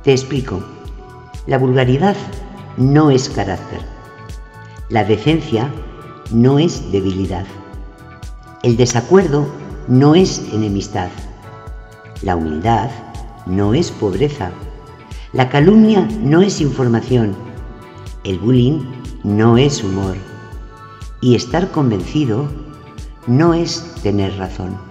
Te explico. La vulgaridad no es carácter. La decencia no es debilidad. El desacuerdo no es enemistad. La humildad no es pobreza. La calumnia no es información. El bullying no es humor. Y estar convencido no es tener razón.